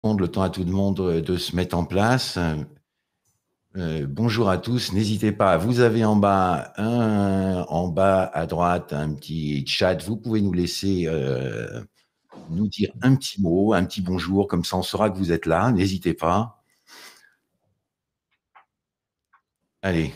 Le temps à tout le monde de se mettre en place. Bonjour à tous. N'hésitez pas. Vous avez en bas à droite un petit chat. Vous pouvez nous laisser nous dire un petit mot, un petit bonjour, comme ça on saura que vous êtes là. N'hésitez pas. Allez.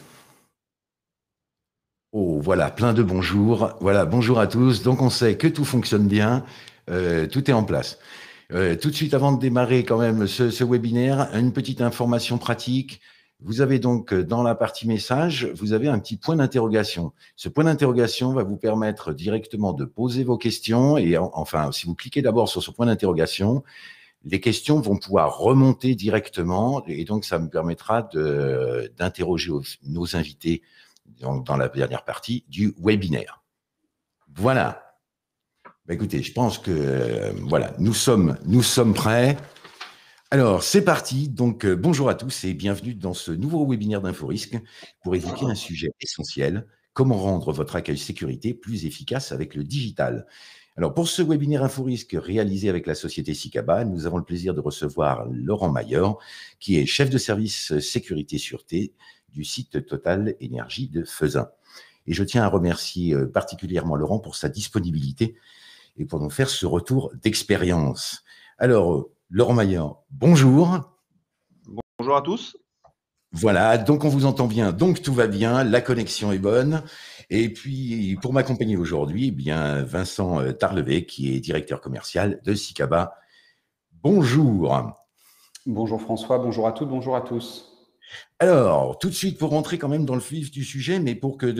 Oh, voilà, plein de bonjours. Voilà, bonjour à tous. Donc on sait que tout fonctionne bien, tout est en place. Tout de suite, avant de démarrer quand même ce webinaire, une petite information pratique. Vous avez donc dans la partie message, vous avez un petit point d'interrogation. Ce point d'interrogation va vous permettre directement de poser vos questions et enfin, si vous cliquez d'abord sur ce point d'interrogation, les questions vont pouvoir remonter directement et donc ça me permettra d'interroger nos invités dans la dernière partie du webinaire. Voilà. Bah, écoutez, je pense que voilà, nous sommes prêts. Alors, c'est parti. Donc, bonjour à tous et bienvenue dans ce nouveau webinaire d'InfoRisque pour évoquer un sujet essentiel, comment rendre votre accueil sécurité plus efficace avec le digital. Alors, pour ce webinaire InfoRisque réalisé avec la société SICABA, nous avons le plaisir de recevoir Laurent Maillard, qui est chef de service sécurité sûreté du site Total Énergie de Fezin. Et je tiens à remercier particulièrement Laurent pour sa disponibilité et pour nous faire ce retour d'expérience. Alors, Laurent Maillard, bonjour. Bonjour à tous. Voilà, donc on vous entend bien, donc tout va bien, la connexion est bonne. Et puis, pour m'accompagner aujourd'hui, eh bien, Vincent Tarlevet, qui est directeur commercial de SICABA. Bonjour. Bonjour François, bonjour à toutes, bonjour à tous. Alors, tout de suite, pour rentrer quand même dans le vif du sujet, mais pour que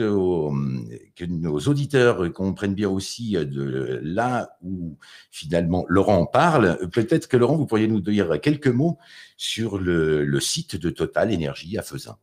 nos auditeurs comprennent bien aussi de là où finalement Laurent parle, peut-être que Laurent, vous pourriez nous dire quelques mots sur le site de Total Énergie à Fezin.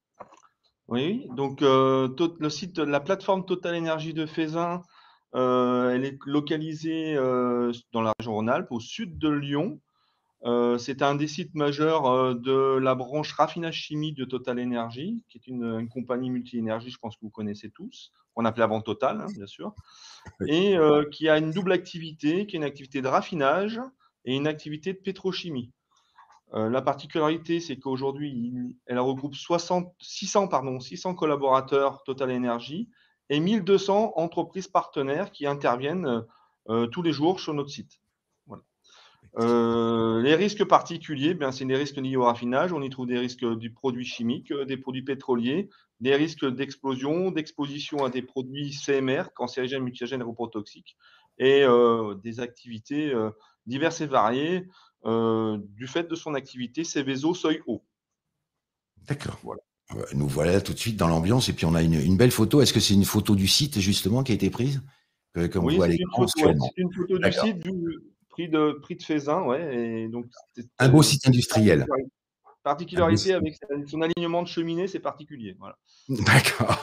Oui, donc le site, la plateforme Total Énergie de Fezin, elle est localisée dans la région Rhône-Alpes, au sud de Lyon. C'est un des sites majeurs de la branche raffinage chimie de Total Énergie, qui est une compagnie multi-énergie, je pense que vous connaissez tous, qu'on appelait avant Total, hein, bien sûr, et qui a une double activité, qui est une activité de raffinage et une activité de pétrochimie. La particularité, c'est qu'aujourd'hui, elle regroupe 600 collaborateurs Total Energy et 1200 entreprises partenaires qui interviennent tous les jours sur notre site. Voilà. Les risques particuliers, bien, c'est des risques liés au raffinage. On y trouve des risques du produit chimique, des produits pétroliers, des risques d'explosion, d'exposition à des produits CMR, cancérigènes, mutagènes, reprotoxiques, et des activités diverses et variées du fait de son activité Céveso seuil haut. D'accord. Voilà. Nous voilà tout de suite dans l'ambiance et puis on a une belle photo. Est-ce que c'est une photo du site justement qui a été prise comme oui, voit à c'est l'écran sûrement. une photo du site pris de Fezin, ouais, et donc un beau site industriel. Particularité avec son alignement de cheminée, c'est particulier. Voilà. D'accord.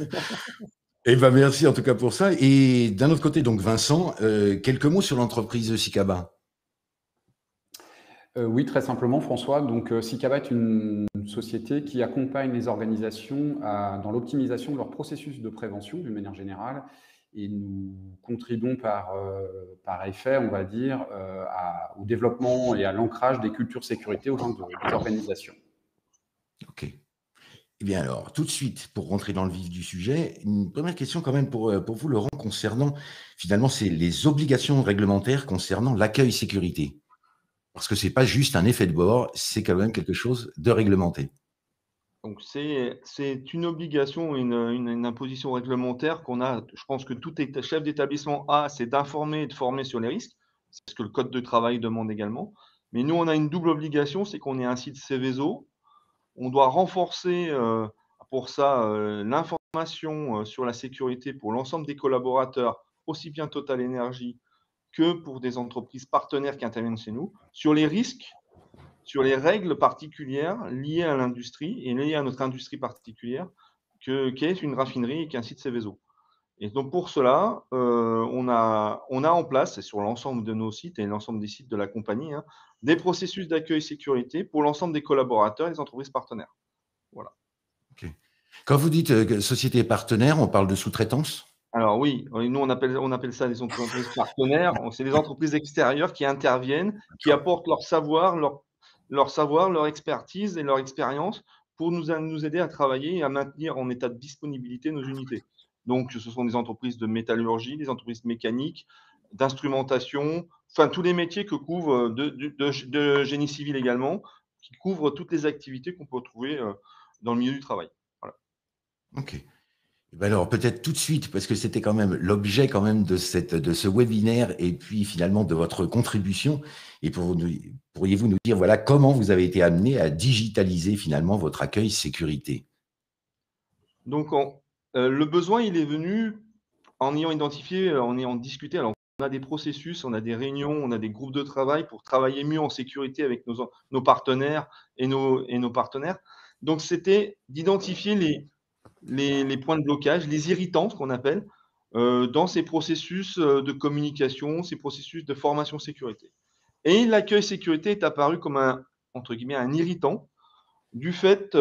Eh ben merci en tout cas pour ça. Et d'un autre côté, donc Vincent, quelques mots sur l'entreprise SICABA. Oui, très simplement, François. Donc, SICABA est une société qui accompagne les organisations dans l'optimisation de leur processus de prévention d'une manière générale. Et nous contribuons par effet, on va dire, au développement et à l'ancrage des cultures sécurité au sein des organisations. OK. Eh bien alors, tout de suite, pour rentrer dans le vif du sujet, une première question quand même pour vous, Laurent, concernant, finalement, c'est les obligations réglementaires concernant l'accueil sécurité. Parce que ce n'est pas juste un effet de bord, c'est quand même quelque chose de réglementé. Donc, c'est une obligation, une imposition réglementaire qu'on a. Je pense que tout chef d'établissement a, c'est d'informer et de former sur les risques. C'est ce que le Code de travail demande également. Mais nous, on a une double obligation, c'est qu'on est un site Céveso. On doit renforcer pour ça l'information sur la sécurité pour l'ensemble des collaborateurs, aussi bien Total Énergie que pour des entreprises partenaires qui interviennent chez nous, sur les risques, sur les règles particulières liées à l'industrie et liées à notre industrie particulière, qu'est une raffinerie et qu'un site Céveso. Et donc pour cela, on a en place, et sur l'ensemble de nos sites et l'ensemble des sites de la compagnie, hein, des processus d'accueil sécurité pour l'ensemble des collaborateurs et des entreprises partenaires. Voilà. Okay. Quand vous dites société partenaire, on parle de sous-traitance ? Alors oui, nous on appelle ça des entreprises partenaires. C'est des entreprises extérieures qui interviennent, qui D'accord. apportent leur expertise et leur expérience pour nous aider à travailler et à maintenir en état de disponibilité nos unités. Donc ce sont des entreprises de métallurgie, des entreprises mécaniques, d'instrumentation, enfin tous les métiers que couvre de génie civil également, qui couvrent toutes les activités qu'on peut trouver, dans le milieu du travail. Voilà. OK. Eh ben alors peut-être tout de suite, parce que c'était quand même l'objet quand même de ce webinaire et puis finalement de votre contribution. Et pourriez-vous nous dire voilà comment vous avez été amené à digitaliser finalement votre accueil sécurité? Donc le besoin, il est venu en ayant identifié, en ayant discuté. Alors, on a des processus, on a des réunions, on a des groupes de travail pour travailler mieux en sécurité avec nos partenaires et nos partenaires. Donc, c'était d'identifier les points de blocage, les irritants, ce qu'on appelle, dans ces processus, de communication, ces processus de formation sécurité. Et l'accueil sécurité est apparu comme entre guillemets, «un irritant» du fait,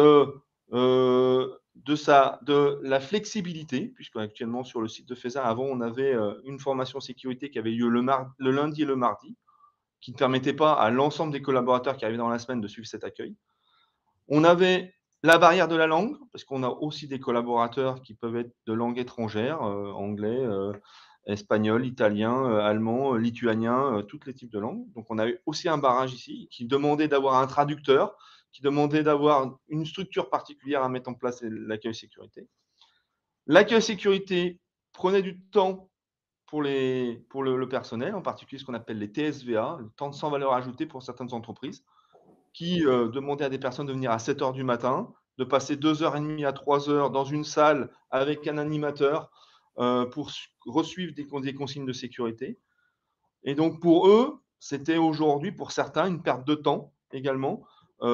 de la flexibilité, puisque actuellement sur le site de FESA, avant, on avait, une formation sécurité qui avait lieu le lundi et le mardi, qui ne permettait pas à l'ensemble des collaborateurs qui arrivaient dans la semaine de suivre cet accueil. On avait la barrière de la langue, parce qu'on a aussi des collaborateurs qui peuvent être de langue étrangère, anglais, espagnol, italien, allemand, lituanien, tous les types de langues. Donc on a eu aussi un barrage ici qui demandait d'avoir un traducteur, qui demandait d'avoir une structure particulière à mettre en place et l'accueil sécurité. L'accueil sécurité prenait du temps pour le personnel, en particulier ce qu'on appelle les TSVA, le temps sans valeur ajoutée pour certaines entreprises qui demandait à des personnes de venir à 7 heures du matin, de passer 2 heures et demie à 3 heures dans une salle avec un animateur pour resuivre des consignes de sécurité. Et donc pour eux, c'était aujourd'hui, pour certains, une perte de temps également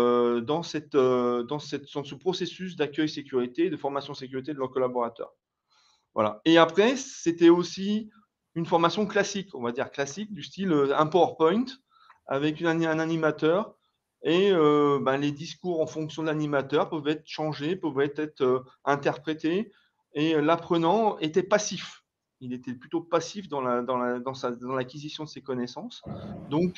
dans ce processus d'accueil sécurité, de formation sécurité de leurs collaborateurs. Voilà. Et après, c'était aussi une formation classique, on va dire classique, du style un PowerPoint avec un animateur. Et les discours en fonction de l'animateur peuvent être changés, peuvent être interprétés. Et l'apprenant était passif. Il était plutôt passif dans l'acquisition de ses connaissances. Donc,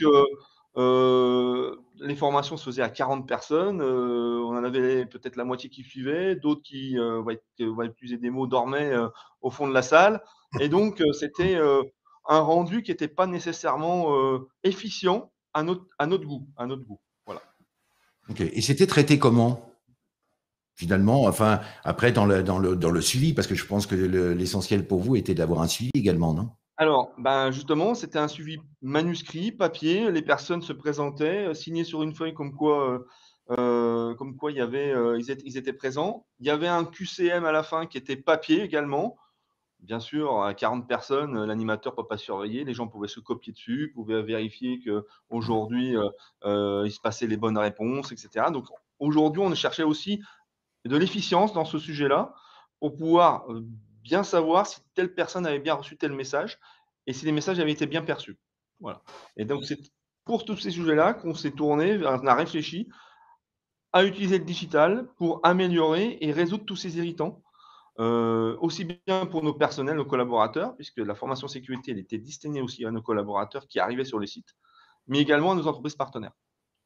les formations se faisaient à 40 personnes. On en avait peut-être la moitié qui suivaient, d'autres qui, on va utiliser des mots, dormaient au fond de la salle. Et donc, c'était un rendu qui n'était pas nécessairement efficient à notre goût. Voilà. OK et c'était traité comment? Finalement, enfin, après dans le suivi, parce que je pense que l'essentiel pour vous était d'avoir un suivi également, non? Alors, justement, c'était un suivi manuscrit, papier. Les personnes se présentaient, signaient sur une feuille comme quoi il y avait, ils étaient présents. Il y avait un QCM à la fin qui était papier également. Bien sûr, à 40 personnes, l'animateur ne peut pas surveiller. Les gens pouvaient se copier dessus, pouvaient vérifier qu'aujourd'hui, il se passait les bonnes réponses, et cetera. Donc aujourd'hui, on cherchait aussi de l'efficience dans ce sujet-là pour pouvoir, bien savoir si telle personne avait bien reçu tel message et si les messages avaient été bien perçus. Voilà. Et donc c'est pour tous ces sujets-là qu'on s'est tourné, on a réfléchi à utiliser le digital pour améliorer et résoudre tous ces irritants. Aussi bien pour nos personnels, nos collaborateurs, puisque la formation sécurité, elle était destinée aussi à nos collaborateurs qui arrivaient sur le site, mais également à nos entreprises partenaires.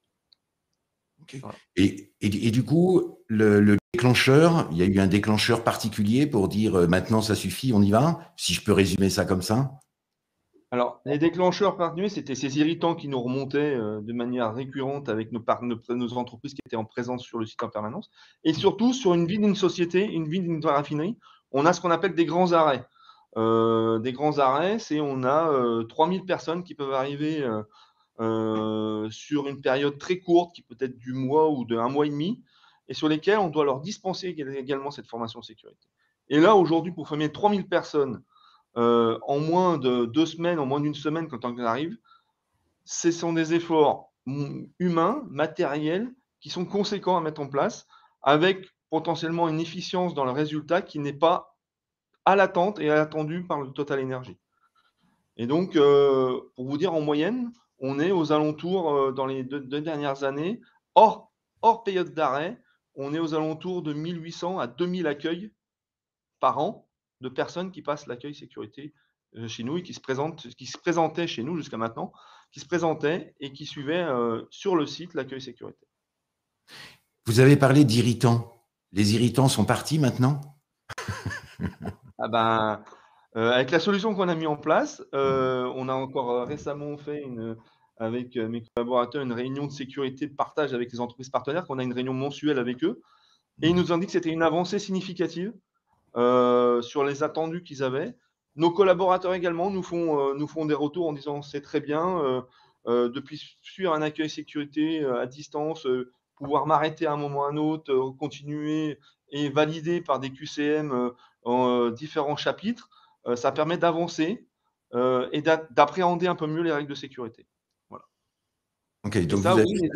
OK Voilà. et du coup, le déclencheur, il y a eu un déclencheur particulier pour dire, «Maintenant ça suffit, on y va»? Si je peux résumer ça comme ça? Alors, les déclencheurs particuliers, c'était ces irritants qui nous remontaient de manière récurrente avec nos entreprises qui étaient en présence sur le site en permanence. Et surtout, sur une vie d'une société, une vie d'une raffinerie, on a ce qu'on appelle des grands arrêts. Des grands arrêts, c'est on a 3000 personnes qui peuvent arriver sur une période très courte, qui peut être du mois ou de 1 mois et demi, et sur lesquelles on doit leur dispenser également cette formation sécurité. Et là, aujourd'hui, pour former 3000 personnes en moins de 2 semaines, en moins d'une semaine quand on arrive, ce sont des efforts humains, matériels, qui sont conséquents à mettre en place, avec potentiellement une efficience dans le résultat qui n'est pas à l'attente et attendue par le Total Energy. Et donc, pour vous dire, en moyenne, on est aux alentours, dans les deux dernières années, hors période d'arrêt, on est aux alentours de 1 800 à 2 000 accueils par an de personnes qui passent l'accueil sécurité chez nous et qui se présentaient chez nous jusqu'à maintenant, qui se présentaient et qui suivaient sur le site l'accueil sécurité. Vous avez parlé d'irritants. Les irritants sont partis maintenant? Ah ben, avec la solution qu'on a mis en place, on a encore récemment fait avec mes collaborateurs une réunion de sécurité de partage avec les entreprises partenaires, qu'on a une réunion mensuelle avec eux. Et ils nous ont dit que c'était une avancée significative sur les attendus qu'ils avaient. Nos collaborateurs également nous font des retours en disant c'est très bien, depuis suivre un accueil sécurité à distance, pouvoir m'arrêter à un moment ou à un autre, continuer et valider par des QCM en différents chapitres, ça permet d'avancer et d'appréhender un peu mieux les règles de sécurité. Voilà. Ok, Et donc ça, vous avez... oui,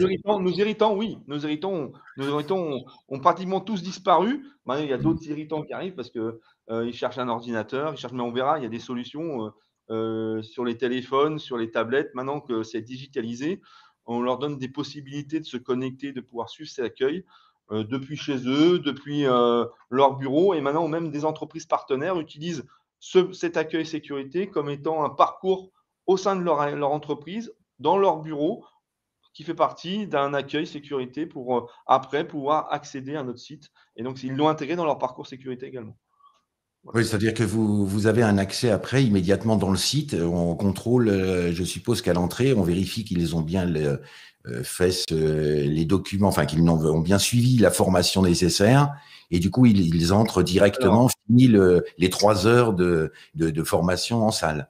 nos irritants ont pratiquement tous disparu. Maintenant, il y a d'autres irritants qui arrivent parce que ils cherchent un ordinateur, mais on verra, il y a des solutions sur les téléphones, sur les tablettes. Maintenant que c'est digitalisé, on leur donne des possibilités de se connecter, de pouvoir suivre cet accueil depuis chez eux, depuis leur bureau. Et maintenant, même des entreprises partenaires utilisent cet accueil sécurité comme étant un parcours au sein de leur entreprise, dans leur bureau, qui fait partie d'un accueil sécurité pour après pouvoir accéder à notre site. Et donc, ils l'ont intégré dans leur parcours sécurité également. Voilà. Oui, c'est-à-dire que vous avez un accès après immédiatement dans le site. On contrôle, je suppose qu'à l'entrée, on vérifie qu'ils ont bien fait les documents, enfin qu'ils ont bien suivi la formation nécessaire. Et du coup, ils entrent directement, fini les 3 heures de formation en salle.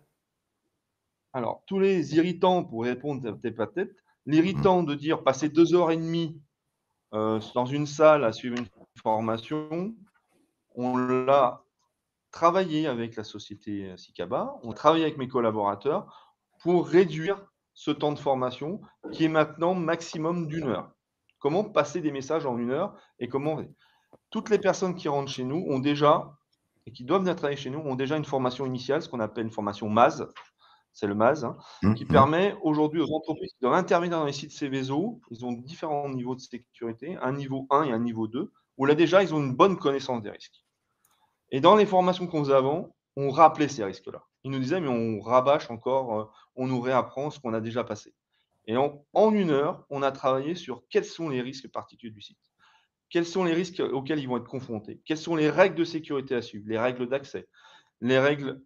Alors, tous les irritants, pour répondre tête à tête, l'irritant de dire passer 2h30 dans une salle à suivre une formation, on l'a travaillé avec la société SICABA, on travaille avec mes collaborateurs pour réduire ce temps de formation qui est maintenant maximum d'1 heure. Comment passer des messages en 1 heure et comment... Toutes les personnes qui rentrent chez nous ont déjà, et qui doivent venir travailler chez nous, ont déjà une formation initiale, ce qu'on appelle une formation MAS, c'est le MAS, qui permet aujourd'hui aux entreprises qui doivent intervenir dans les sites Céveso, ils ont différents niveaux de sécurité, un niveau 1 et un niveau 2, où là déjà, ils ont une bonne connaissance des risques. Et dans les formations qu'on faisait avant, on rappelait ces risques-là. Ils nous disaient, mais on rabâche encore, on nous réapprend ce qu'on a déjà passé. Et en 1 heure, on a travaillé sur quels sont les risques particuliers du site. Quels sont les risques auxquels ils vont être confrontés? Quelles sont les règles de sécurité à suivre? Les règles d'accès? Les règles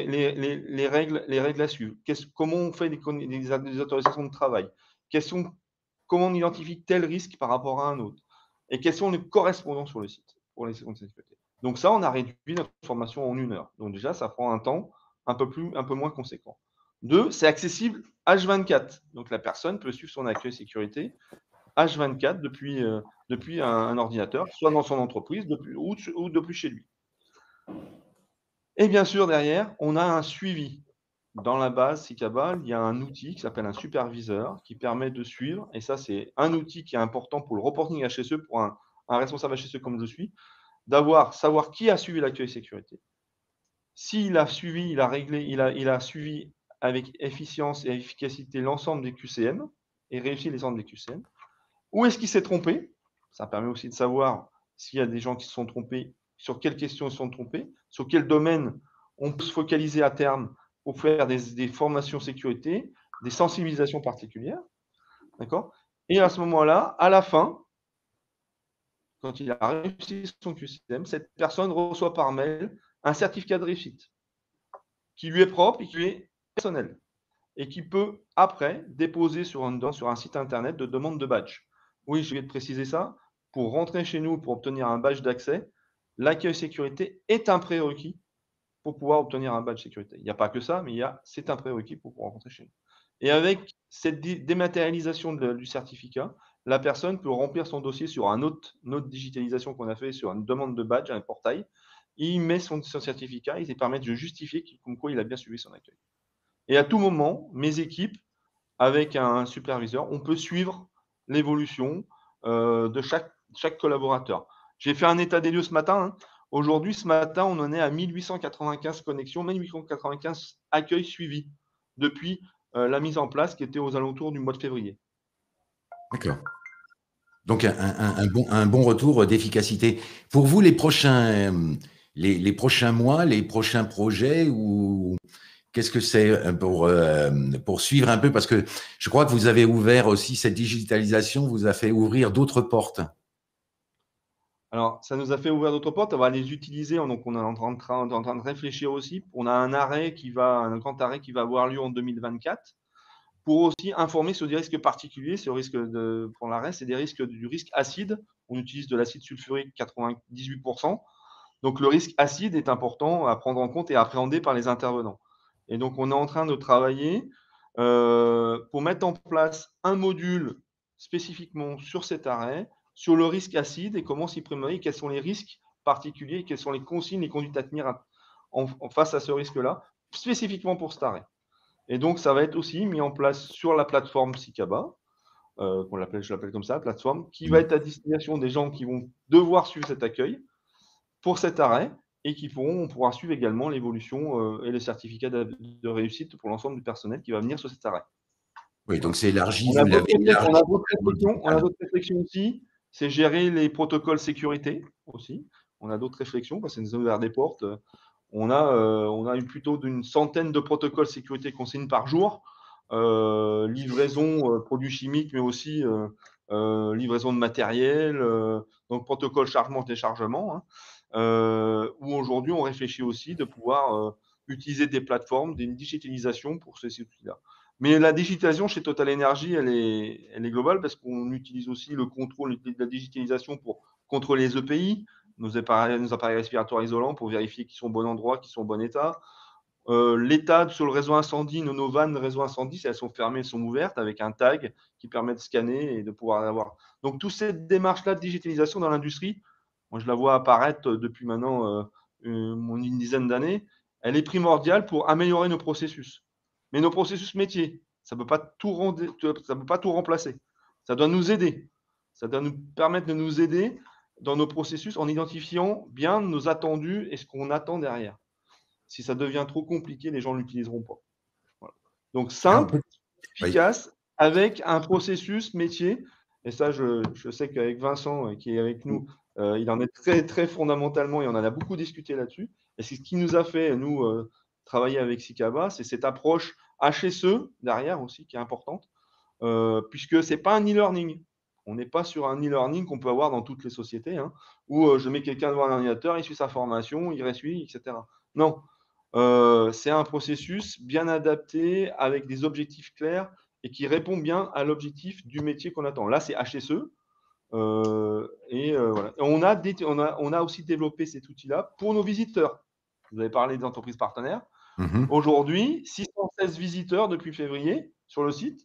à suivre. Comment on fait des autorisations de travail? Comment on identifie tel risque par rapport à un autre? Et quels sont les correspondants sur le site pour les questions de sécurité? Donc ça, on a réduit notre formation en 1 heure. Donc déjà, ça prend un temps un peu moins conséquent. 2, c'est accessible H24. Donc la personne peut suivre son accueil sécurité H24 depuis un ordinateur, soit dans son entreprise ou depuis chez lui. Et bien sûr, derrière, on a un suivi. Dans la base SICABA, il y a un outil qui s'appelle un superviseur qui permet de suivre, et ça, c'est un outil qui est important pour le reporting HSE, pour un responsable HSE comme je suis, savoir qui a suivi l'accueil sécurité. S'il a suivi, il a suivi avec efficience et efficacité l'ensemble des QCM et réussi l'ensemble des QCM. Où est-ce qu'il s'est trompé? Ça permet aussi de savoir s'il y a des gens qui se sont trompés, sur quelles questions ils se sont trompés, sur quel domaine on peut se focaliser à terme pour faire des formations sécurité, des sensibilisations particulières. D'accord? Et à ce moment-là, à la fin, quand il a réussi son QCM, cette personne reçoit par mail un certificat de réussite qui lui est propre et qui lui est personnel et qui peut après déposer sur un site internet de demande de badge. Oui, je vais te préciser ça. Pour rentrer chez nous, pour obtenir un badge d'accès, l'accueil sécurité est un prérequis pour pouvoir obtenir un badge sécurité. Il n'y a pas que ça, mais c'est un prérequis pour pouvoir rentrer chez nous. Et avec cette dématérialisation du certificat, la personne peut remplir son dossier sur une autre digitalisation qu'on a fait sur une demande de badge, un portail. Il met son certificat et ça permet de justifier comme quoi il a bien suivi son accueil. Et à tout moment, mes équipes, avec un superviseur, on peut suivre l'évolution de chaque collaborateur. J'ai fait un état des lieux ce matin. Aujourd'hui, ce matin, on en est à 1895 connexions, 1895 accueils suivis depuis la mise en place qui était aux alentours du mois de février. D'accord. Donc, un bon retour d'efficacité. Pour vous, les prochains les prochains mois, les prochains projets ou qu'est-ce que c'est pour suivre un peu? Parce que je crois que vous avez ouvert aussi cette digitalisation, vous a fait ouvrir d'autres portes. Alors, ça nous a fait ouvrir d'autres portes. On va les utiliser. Donc, on est en train de réfléchir aussi. On a un grand arrêt qui va avoir lieu en 2024 pour aussi informer sur des risques particuliers. Pour l'arrêt, c'est du risque acide. On utilise de l'acide sulfurique 98%. Donc, le risque acide est important à prendre en compte et à appréhender par les intervenants. Et donc, on est en train de travailler pour mettre en place un module spécifiquement sur cet arrêt, sur le risque acide et comment s'y prémunir, quels sont les risques particuliers, quelles sont les consignes, les conduites à tenir face à ce risque-là, spécifiquement pour cet arrêt. Et donc, ça va être aussi mis en place sur la plateforme SICABA, je l'appelle comme ça, plateforme, qui va être à destination des gens qui vont devoir suivre cet accueil pour cet arrêt et on pourra suivre également l'évolution et les certificats de réussite pour l'ensemble du personnel qui va venir sur cet arrêt. Oui, donc c'est élargi. On a d'autres réflexions aussi, c'est gérer les protocoles sécurité aussi. On a d'autres réflexions parce que ça nous a ouvert des portes. On a eu plutôt d'une centaine de protocoles sécurité qu'on signe par jour. Livraison, produits chimiques, mais aussi livraison de matériel, donc protocole chargement-déchargement. Où aujourd'hui, on réfléchit aussi de pouvoir utiliser des plateformes, d'une digitalisation pour ces outils-là. Mais la digitalisation chez Total Energy, elle est globale parce qu'on utilise aussi le contrôle de la digitalisation pour contrôler les EPI, nos appareils respiratoires isolants pour vérifier qu'ils sont au bon endroit, qu'ils sont au bon état. L'état sur le réseau incendie, nos vannes réseau incendie, si elles sont fermées, elles sont ouvertes avec un tag qui permet de scanner et de pouvoir avoir. Donc, toute cette démarche-là de digitalisation dans l'industrie, moi, je la vois apparaître depuis maintenant une dizaine d'années. Elle est primordiale pour améliorer nos processus. Mais nos processus métiers, ça ne peut pas tout remplacer. Ça doit nous aider. Ça doit nous permettre de nous aider dans nos processus en identifiant bien nos attendus et ce qu'on attend derrière. Si ça devient trop compliqué, les gens ne l'utiliseront pas. Voilà. Donc, simple, efficace, avec un processus métier. Et ça, je sais qu'avec Vincent, qui est avec nous, il en est très, très fondamentalement et on en a beaucoup discuté là-dessus. Et c'est ce qui nous a fait, nous, travailler avec SICABA, c'est cette approche HSE derrière aussi qui est importante, puisque ce n'est pas un e-learning. On n'est pas sur un e-learning qu'on peut avoir dans toutes les sociétés, hein, où je mets quelqu'un devant un ordinateur, il suit sa formation, il réussit, etc. Non, c'est un processus bien adapté avec des objectifs clairs et qui répond bien à l'objectif du métier qu'on attend. Là, c'est HSE. Voilà. On a aussi développé cet outil-là pour nos visiteurs. Vous avez parlé des entreprises partenaires. Aujourd'hui, 616 visiteurs depuis février sur le site.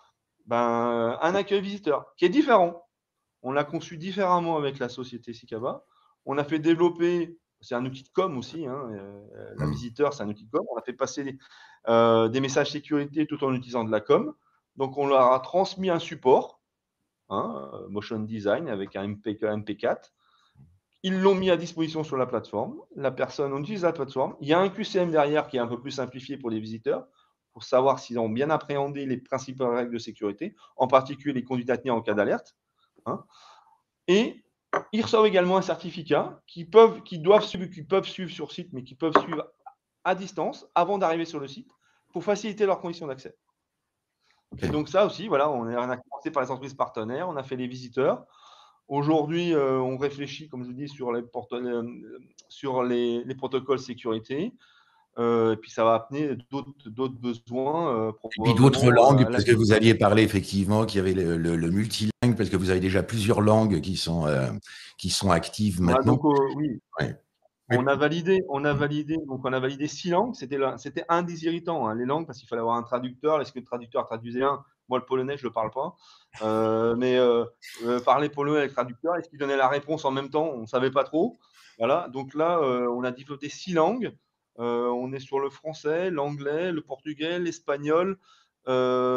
Un accueil visiteur qui est différent. On l'a conçu différemment avec la société SICABA. On a fait développer, c'est un outil de com aussi, hein, la visiteur, c'est un outil de com. On a fait passer des messages sécurité tout en utilisant de la com. Donc, on leur a transmis un support, motion design avec un MP4. Ils l'ont mis à disposition sur la plateforme. La personne, on utilise la plateforme. Il y a un QCM derrière qui est un peu plus simplifié pour les visiteurs, pour savoir s'ils ont bien appréhendé les principales règles de sécurité, en particulier les conduites à tenir en cas d'alerte. Et ils reçoivent également un certificat qu'ils peuvent suivre sur site, mais qu'ils peuvent suivre à distance avant d'arriver sur le site pour faciliter leurs conditions d'accès. Okay. Et donc ça aussi, voilà, on a commencé par les entreprises partenaires, on a fait les visiteurs. Aujourd'hui, on réfléchit, comme je vous dis, sur les protocoles sécurité. Et puis ça va amener d'autres besoins. Et puis d'autres langues, parce que vous aviez parlé effectivement qu'il y avait le multilingue, parce que vous avez déjà plusieurs langues qui sont actives maintenant. Donc, oui. Ouais. On a validé 6 langues. C'était un des irritants, hein, les langues, parce qu'il fallait avoir un traducteur. Est-ce que le traducteur traduisait un? Moi, le polonais, je ne le parle pas. Mais parler polonais avec le traducteur, est-ce qu'il donnait la réponse en même temps? On ne savait pas trop. Voilà. Donc là, on a développé 6 langues. On est sur le français, l'anglais, le portugais, l'espagnol et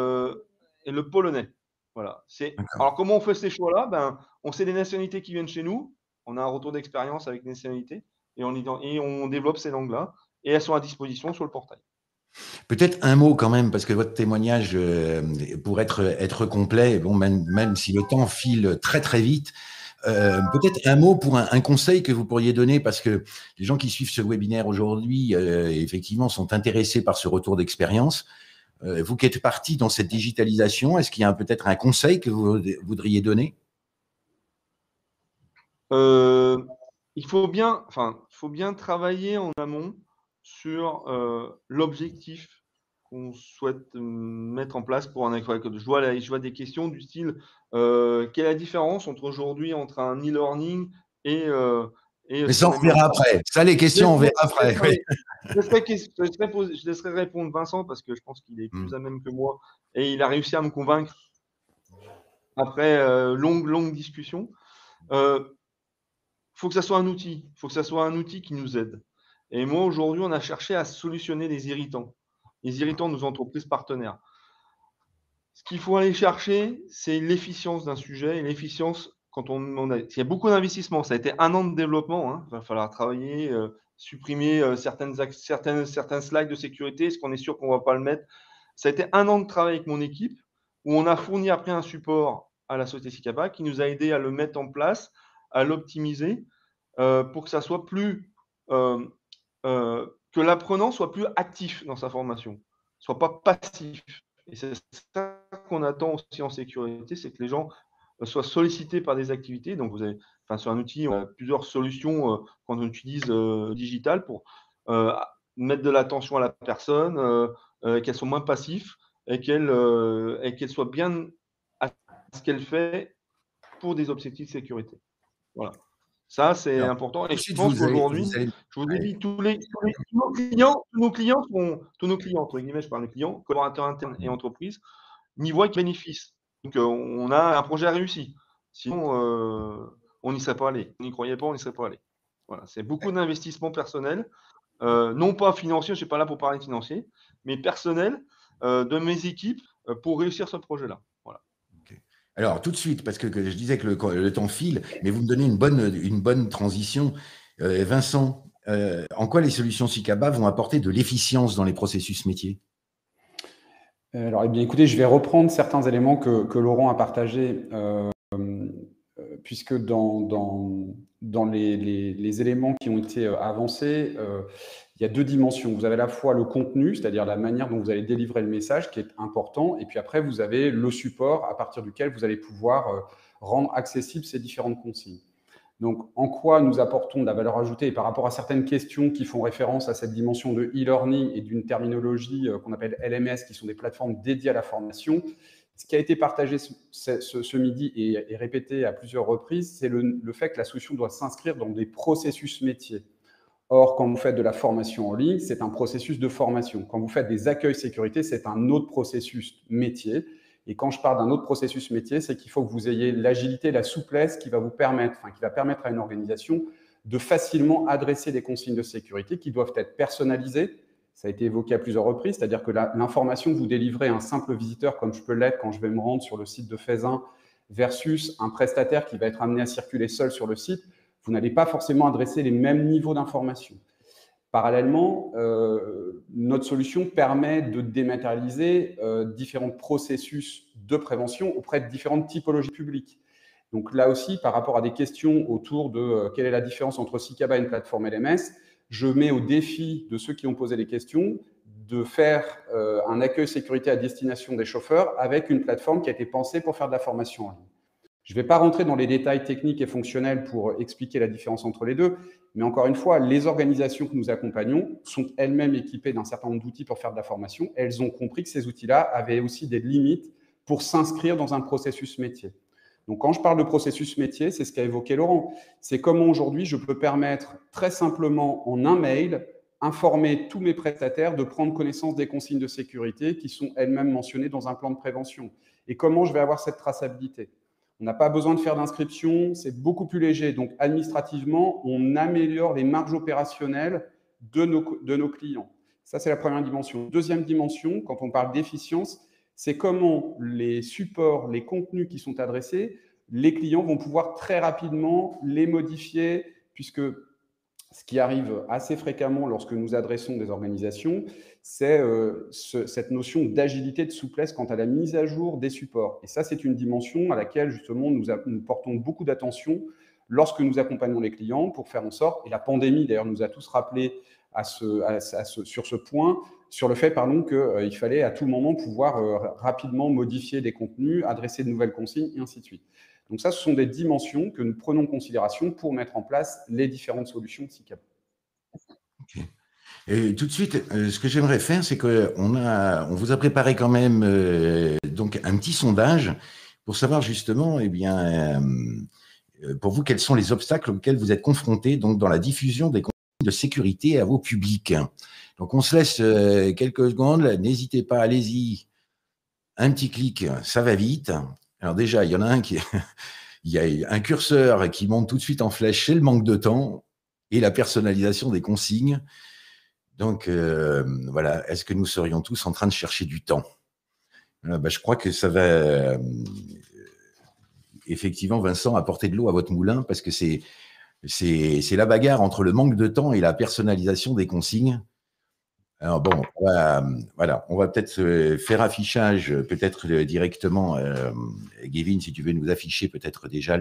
le polonais. Voilà. Alors, comment on fait ces choix-là? On sait les nationalités qui viennent chez nous. On a un retour d'expérience avec les nationalités. Et on développe ces langues-là, et elles sont à disposition sur le portail. Peut-être un mot quand même, parce que votre témoignage, pour être complet, bon, même si le temps file très très vite, Peut-être un mot pour un conseil que vous pourriez donner, parce que les gens qui suivent ce webinaire aujourd'hui, effectivement, sont intéressés par ce retour d'expérience. Vous qui êtes parti dans cette digitalisation, est-ce qu'il y a peut-être un conseil que vous voudriez donner? Il faut bien travailler en amont sur l'objectif qu'on souhaite mettre en place pour un aquacode. Je vois des questions du style quelle est la différence aujourd'hui entre un e-learning et Mais ce ça, qu'on on a mis en verra place. après. Ça, les questions, on verra après. Oui. Je laisserai répondre Vincent parce que je pense qu'il est plus à même que moi et il a réussi à me convaincre après longue discussion. Faut que ça soit un outil. Faut que ça soit un outil qui nous aide. Et moi, aujourd'hui, on a cherché à solutionner les irritants de nos entreprises partenaires. Ce qu'il faut aller chercher, c'est l'efficience d'un sujet. Et l'efficience, il y a beaucoup d'investissements. Ça a été 1 an de développement. Hein. Il va falloir travailler, supprimer certains slides de sécurité. Est-ce qu'on est sûr qu'on ne va pas le mettre? Ça a été 1 an de travail avec mon équipe où on a fourni après un support à la société SICABA qui nous a aidé à le mettre en place, à l'optimiser pour que ça soit plus que l'apprenant soit plus actif dans sa formation, soit pas passif. Et c'est ça qu'on attend aussi en sécurité, c'est que les gens soient sollicités par des activités. Donc, sur un outil, on a plusieurs solutions quand on utilise digital pour mettre de l'attention à la personne, qu'elle soit moins passif et qu'elle soit bien à ce qu'elle fait pour des objectifs de sécurité. Voilà. Ça, c'est Alors, important. tout Et de je suite, pense qu'aujourd'hui, je vous ai dit, tous nos clients entre guillemets, je parle des clients, collaborateurs internes et entreprises, n'y voient que bénéfice. Donc, on a un projet réussi. Sinon, on n'y serait pas allé. On n'y croyait pas, on n'y serait pas allé. Voilà, c'est beaucoup d'investissements personnels, non pas financiers, je ne suis pas là pour parler de financier, mais personnels de mes équipes pour réussir ce projet-là. Voilà. Alors, tout de suite, parce que je disais que le temps file, mais vous me donnez une bonne transition. Vincent, en quoi les solutions SICABA vont apporter de l'efficience dans les processus métiers? Alors, eh bien, écoutez, je vais reprendre certains éléments que Laurent a partagés, puisque dans les éléments qui ont été avancés, il y a 2 dimensions. Vous avez à la fois le contenu, c'est-à-dire la manière dont vous allez délivrer le message, qui est important, et puis après, vous avez le support à partir duquel vous allez pouvoir rendre accessibles ces différentes consignes. Donc, en quoi nous apportons de la valeur ajoutée et par rapport à certaines questions qui font référence à cette dimension de e-learning et d'une terminologie qu'on appelle LMS, qui sont des plateformes dédiées à la formation. Ce qui a été partagé ce midi et répété à plusieurs reprises, c'est le fait que la solution doit s'inscrire dans des processus métiers. Or, quand vous faites de la formation en ligne, c'est un processus de formation. Quand vous faites des accueils sécurité, c'est un autre processus métier. Et quand je parle d'un autre processus métier, c'est qu'il faut que vous ayez l'agilité, la souplesse qui va permettre à une organisation de facilement adresser des consignes de sécurité qui doivent être personnalisées. Ça a été évoqué à plusieurs reprises, c'est-à-dire que l'information que vous délivrez à un simple visiteur, comme je peux l'être quand je vais me rendre sur le site de Faisin, versus un prestataire qui va être amené à circuler seul sur le site, vous n'allez pas forcément adresser les mêmes niveaux d'information. Parallèlement, notre solution permet de dématérialiser différents processus de prévention auprès de différentes typologies publiques. Donc là aussi, par rapport à des questions autour de quelle est la différence entre SICABA et une plateforme LMS, je mets au défi de ceux qui ont posé les questions de faire un accueil sécurité à destination des chauffeurs avec une plateforme qui a été pensée pour faire de la formation en ligne. Je ne vais pas rentrer dans les détails techniques et fonctionnels pour expliquer la différence entre les deux, mais encore une fois, les organisations que nous accompagnons sont elles-mêmes équipées d'un certain nombre d'outils pour faire de la formation. Elles ont compris que ces outils-là avaient aussi des limites pour s'inscrire dans un processus métier. Donc, quand je parle de processus métier, c'est ce qu'a évoqué Laurent. C'est comment aujourd'hui je peux permettre très simplement en un mail, informer tous mes prestataires de prendre connaissance des consignes de sécurité qui sont elles-mêmes mentionnées dans un plan de prévention. Et comment je vais avoir cette traçabilité ? On n'a pas besoin de faire d'inscription, c'est beaucoup plus léger. Donc, administrativement, on améliore les marges opérationnelles de nos clients. Ça, c'est la première dimension. Deuxième dimension, quand on parle d'efficience, c'est comment les supports, les contenus qui sont adressés, les clients vont pouvoir très rapidement les modifier, puisque Ce qui arrive assez fréquemment lorsque nous adressons des organisations, c'est cette notion d'agilité, de souplesse quant à la mise à jour des supports. Et ça, c'est une dimension à laquelle justement nous portons beaucoup d'attention lorsque nous accompagnons les clients pour faire en sorte, et la pandémie d'ailleurs nous a tous rappelé sur ce point, sur le fait qu'il fallait à tout moment pouvoir rapidement modifier des contenus, adresser de nouvelles consignes, et ainsi de suite. Donc ça, ce sont des dimensions que nous prenons en considération pour mettre en place les différentes solutions de SICAP. Okay. Et tout de suite, ce que j'aimerais faire, c'est on vous a préparé quand même donc un petit sondage pour savoir justement, eh bien, pour vous, quels sont les obstacles auxquels vous êtes confrontés donc dans la diffusion des contenus de sécurité à vos publics. Donc on se laisse quelques secondes, n'hésitez pas, allez-y, un petit clic, ça va vite. Alors déjà, il y en a un il y a un curseur qui monte tout de suite en flèche, c'est le manque de temps et la personnalisation des consignes. Donc, voilà, est-ce que nous serions tous en train de chercher du temps? Je crois que ça va, effectivement, Vincent, apporter de l'eau à votre moulin parce que c'est la bagarre entre le manque de temps et la personnalisation des consignes. Alors bon, voilà, on va peut-être faire affichage, peut-être directement, Gavin, si tu veux nous afficher peut-être déjà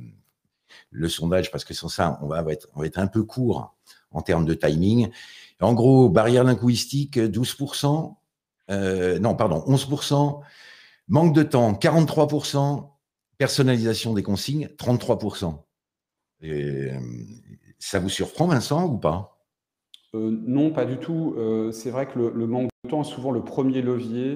le sondage, parce que sans ça, on va être un peu court en termes de timing. En gros, barrière linguistique, 12%, non, pardon, 11%, manque de temps, 43%, personnalisation des consignes, 33%. Et, ça vous surprend, Vincent, ou pas? Non, pas du tout. C'est vrai que le manque de temps est souvent le premier levier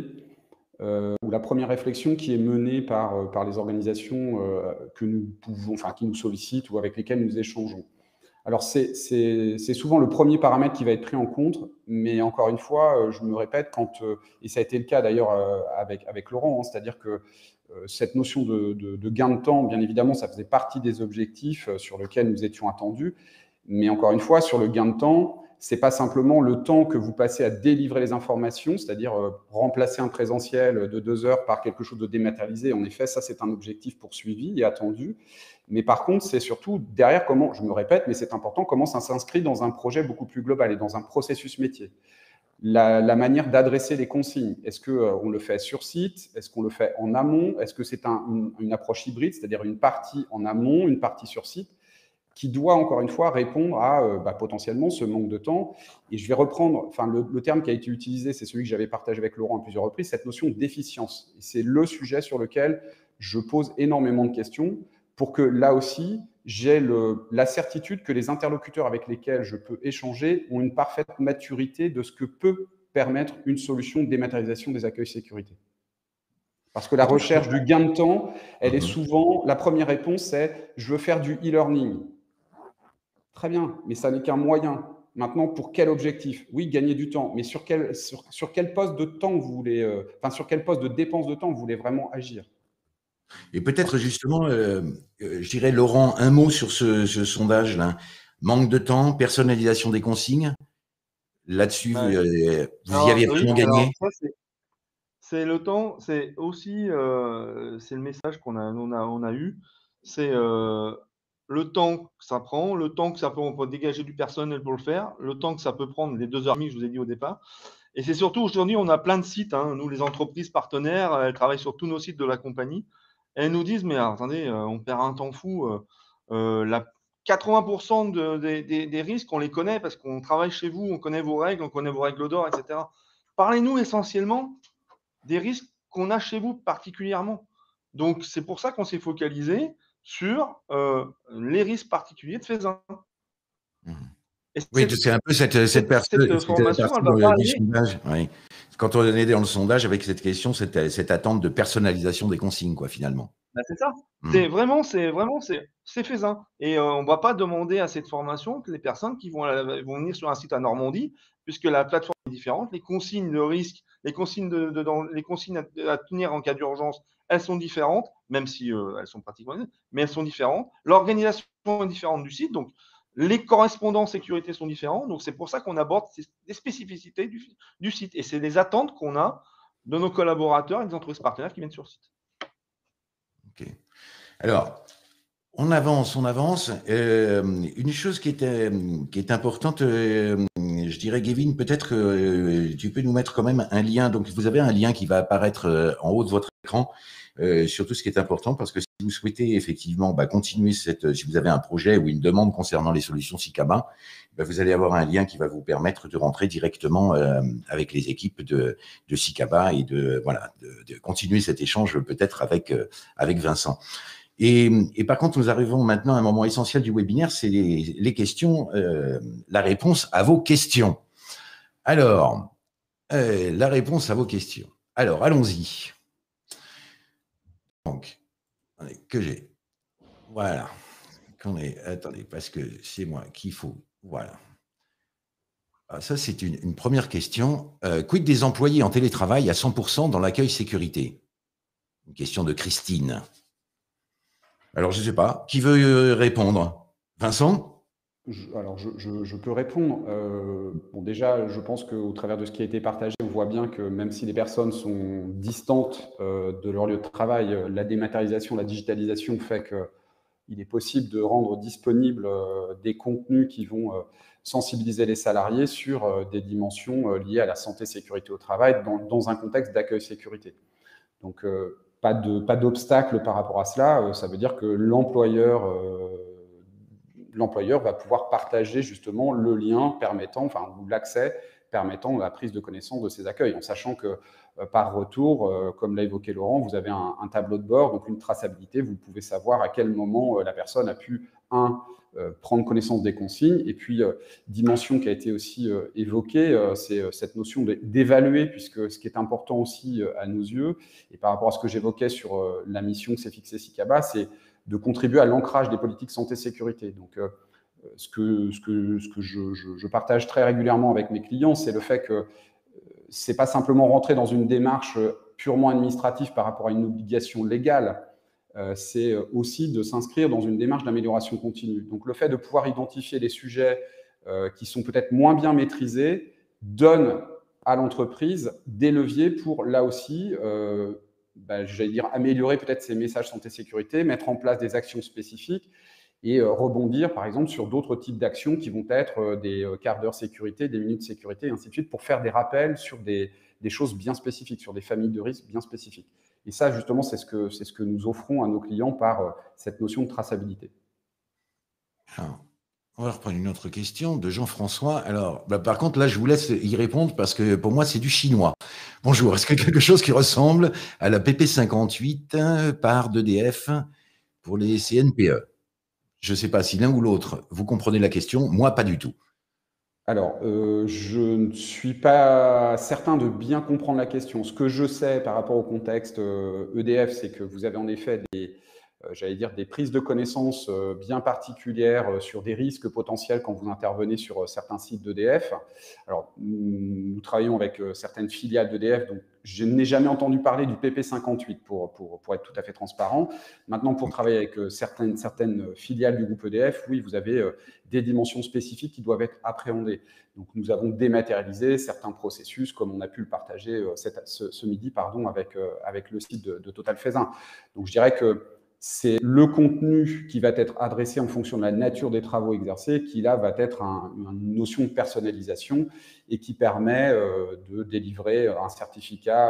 ou la première réflexion qui est menée par les organisations que nous pouvons, enfin, qui nous sollicitent ou avec lesquelles nous échangeons. Alors, c'est souvent le premier paramètre qui va être pris en compte, mais encore une fois, je me répète, et ça a été le cas d'ailleurs avec Laurent, hein, c'est-à-dire que cette notion de gain de temps, bien évidemment, ça faisait partie des objectifs sur lesquels nous étions attendus, mais encore une fois, sur le gain de temps, c'est pas simplement le temps que vous passez à délivrer les informations, c'est-à-dire remplacer un présentiel de 2 heures par quelque chose de dématérialisé. En effet, ça, c'est un objectif poursuivi et attendu. Mais par contre, c'est surtout derrière comment, je me répète, mais c'est important, comment ça s'inscrit dans un projet beaucoup plus global et dans un processus métier. La manière d'adresser les consignes, est-ce qu'on le fait sur site? Est-ce qu'on le fait en amont? Est-ce que c'est une approche hybride, c'est-à-dire une partie en amont, une partie sur site, qui doit encore une fois répondre à potentiellement ce manque de temps. Et je vais reprendre, enfin le terme qui a été utilisé, c'est celui que j'avais partagé avec Laurent à plusieurs reprises, cette notion d'efficience. Et c'est le sujet sur lequel je pose énormément de questions pour que là aussi, j'ai la certitude que les interlocuteurs avec lesquels je peux échanger ont une parfaite maturité de ce que peut permettre une solution de dématérialisation des accueils sécurité. Parce que la recherche du gain de temps, elle est souvent, la première réponse, c'est « je veux faire du e-learning ». Très bien, mais ça n'est qu'un moyen. Maintenant, pour quel objectif? Oui, gagner du temps, mais sur quel poste de temps vous voulez, sur quel poste de dépense de temps vous voulez vraiment agir? Et peut-être justement, je dirais, Laurent, un mot sur ce sondage-là. Manque de temps, personnalisation des consignes. Là-dessus, vous y avez vraiment gagné? C'est le temps, c'est aussi c'est le message on a eu, c'est le temps que ça prend, le temps que ça peut, on peut dégager du personnel pour le faire, le temps que ça peut prendre, les 2h30 que je vous ai dit au départ. Et c'est surtout aujourd'hui, on a plein de sites, hein, nous les entreprises partenaires, elles travaillent sur tous nos sites de la compagnie. Et elles nous disent, mais attendez, on perd un temps fou. 80% des risques, on les connaît parce qu'on travaille chez vous, on connaît vos règles d'or, etc. Parlez-nous essentiellement des risques qu'on a chez vous particulièrement. Donc, c'est pour ça qu'on s'est focalisé sur les risques particuliers de Faisin. Oui, c'est un peu cette personne du sondage. Oui. Quand on est dans le sondage avec cette question, cette attente de personnalisation des consignes, quoi, finalement. Ben, c'est ça. C'est vraiment, c'est Faisin. Et on ne va pas demander à cette formation que les personnes qui vont venir sur un site à Normandie, puisque la plateforme est différente, les consignes de risque, les consignes les consignes à tenir en cas d'urgence, elles sont différentes, même si elles sont pratiquement les mêmes, mais elles sont différentes. L'organisation est différente du site, donc les correspondants sécurité sont différents. Donc c'est pour ça qu'on aborde les spécificités du site. Et c'est les attentes qu'on a de nos collaborateurs et des entreprises partenaires qui viennent sur le site. Ok. Alors, On avance, on avance. Une chose qui est importante, je dirais, Gavin, peut-être que tu peux nous mettre quand même un lien. Donc, vous avez un lien qui va apparaître en haut de votre écran sur tout ce qui est important, parce que si vous souhaitez effectivement continuer si vous avez un projet ou une demande concernant les solutions SICABA, vous allez avoir un lien qui va vous permettre de rentrer directement avec les équipes de SICABA et de continuer cet échange peut-être avec Vincent. Et par contre, nous arrivons maintenant à un moment essentiel du webinaire, c'est les questions, la réponse à vos questions. Alors, la réponse à vos questions. Alors, allons-y. Donc, que j'ai. Voilà. Attendez, parce que c'est moi qu'il faut. Voilà. Ah, ça, c'est une première question. Quid des employés en télétravail à 100% dans l'accueil sécurité? Une question de Christine. Alors, je ne sais pas. Qui veut répondre? Vincent? Je peux répondre. Bon, déjà, je pense qu'au travers de ce qui a été partagé, on voit bien que même si les personnes sont distantes de leur lieu de travail, la dématérialisation, la digitalisation fait qu'il est possible de rendre disponibles des contenus qui vont sensibiliser les salariés sur des dimensions liées à la santé sécurité au travail dans un contexte d'accueil sécurité. Donc, pas d'obstacle par rapport à cela. Ça veut dire que l'employeur va pouvoir partager justement le lien permettant, ou l'accès permettant la prise de connaissance de ces accueils, en sachant que par retour, comme l'a évoqué Laurent, vous avez un tableau de bord, donc une traçabilité, vous pouvez savoir à quel moment la personne a pu, prendre connaissance des consignes, et puis dimension qui a été aussi évoquée, c'est cette notion d'évaluer, puisque ce qui est important aussi à nos yeux, et par rapport à ce que j'évoquais sur la mission que s'est fixée SICABA, c'est de contribuer à l'ancrage des politiques santé-sécurité. Donc, ce que je partage très régulièrement avec mes clients, c'est le fait que ce n'est pas simplement rentrer dans une démarche purement administrative par rapport à une obligation légale, c'est aussi de s'inscrire dans une démarche d'amélioration continue. Donc, le fait de pouvoir identifier les sujets qui sont peut-être moins bien maîtrisés donne à l'entreprise des leviers pour, là aussi, j'allais dire, améliorer peut-être ses messages santé-sécurité, mettre en place des actions spécifiques et rebondir, par exemple, sur d'autres types d'actions qui vont être des quarts d'heure sécurité, des minutes sécurité, et ainsi de suite, pour faire des rappels sur des choses bien spécifiques, sur des familles de risques bien spécifiques. Et ça, justement, c'est ce que nous offrons à nos clients par cette notion de traçabilité. Alors, on va reprendre une autre question de Jean-François. Alors, par contre, là, je vous laisse y répondre parce que pour moi, c'est du chinois. Bonjour, est-ce que quelque chose qui ressemble à la PP58 par d'EDF pour les CNPE? Je ne sais pas si l'un ou l'autre, vous comprenez la question. Moi, pas du tout. Alors, je ne suis pas certain de bien comprendre la question. Ce que je sais par rapport au contexte EDF, c'est que vous avez en effet des prises de connaissances bien particulières sur des risques potentiels quand vous intervenez sur certains sites d'EDF. Alors, nous travaillons avec certaines filiales d'EDF, donc je n'ai jamais entendu parler du PP58 pour être tout à fait transparent. Maintenant, pour travailler avec certaines filiales du groupe EDF, oui, vous avez des dimensions spécifiques qui doivent être appréhendées. Donc, nous avons dématérialisé certains processus, comme on a pu le partager ce midi avec le site de Total Faisin. Donc, je dirais que c'est le contenu qui va être adressé en fonction de la nature des travaux exercés qui, là, va être une notion de personnalisation et qui permet de délivrer un certificat,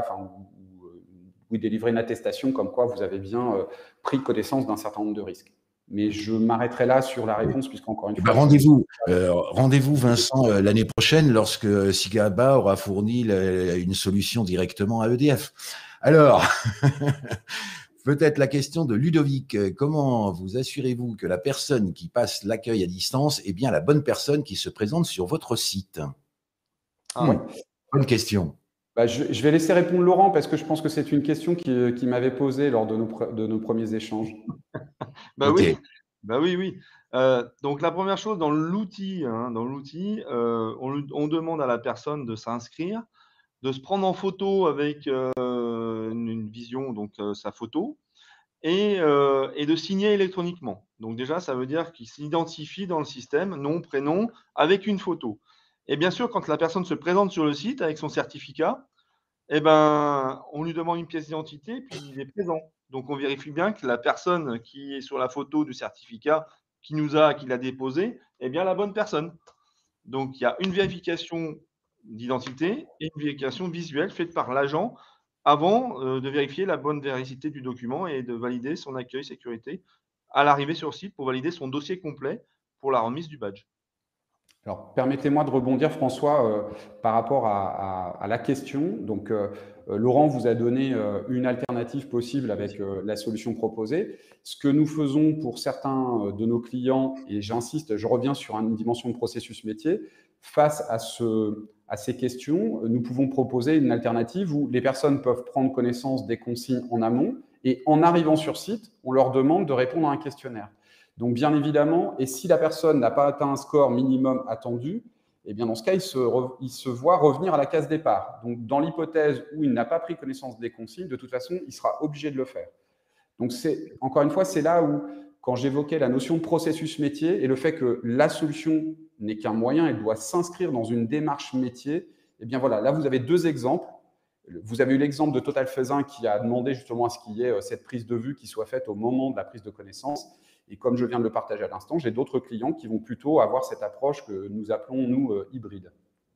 ou délivrer une attestation comme quoi vous avez bien pris connaissance d'un certain nombre de risques. Mais je m'arrêterai là sur la réponse, puisqu'encore une fois… Rendez-vous, Vincent, l'année prochaine, lorsque SICABA aura fourni une solution directement à EDF. Alors… Peut-être la question de Ludovic. Comment vous assurez-vous que la personne qui passe l'accueil à distance est bien la bonne personne qui se présente sur votre site? Bonne question. Je vais laisser répondre Laurent, parce que je pense que c'est une question qui m'avait posée lors de nos premiers échanges. Okay. Oui. Donc, la première chose, dans l'outil, on demande à la personne de s'inscrire, de se prendre en photo avec une vision, donc sa photo, et de signer électroniquement. Donc déjà, ça veut dire qu'il s'identifie dans le système, nom, prénom, avec une photo. Et bien sûr, quand la personne se présente sur le site avec son certificat, eh ben, on lui demande une pièce d'identité, puis il est présent. Donc, on vérifie bien que la personne qui est sur la photo du certificat qui l'a déposé, est bien la bonne personne. Donc, il y a une vérification d'identité et une vérification visuelle faite par l'agent avant de vérifier la bonne véracité du document et de valider son accueil sécurité à l'arrivée sur site pour valider son dossier complet pour la remise du badge. Alors, permettez-moi de rebondir, François, par rapport à la question. Donc, Laurent vous a donné une alternative possible avec la solution proposée. Ce que nous faisons pour certains de nos clients, et j'insiste, je reviens sur une dimension de processus métier, face à ces questions, nous pouvons proposer une alternative où les personnes peuvent prendre connaissance des consignes en amont et en arrivant sur site, on leur demande de répondre à un questionnaire. Donc, bien évidemment, et si la personne n'a pas atteint un score minimum attendu, eh bien, dans ce cas, il se voit revenir à la case départ. Donc, dans l'hypothèse où il n'a pas pris connaissance des consignes, de toute façon, il sera obligé de le faire. Donc, encore une fois, c'est là où, quand j'évoquais la notion de processus métier et le fait que la solution n'est qu'un moyen, elle doit s'inscrire dans une démarche métier, eh bien voilà, là, vous avez deux exemples. Vous avez eu l'exemple de Total Faisin qui a demandé justement à ce qu'il y ait cette prise de vue qui soit faite au moment de la prise de connaissance. Et comme je viens de le partager à l'instant, j'ai d'autres clients qui vont plutôt avoir cette approche que nous appelons, nous, hybride.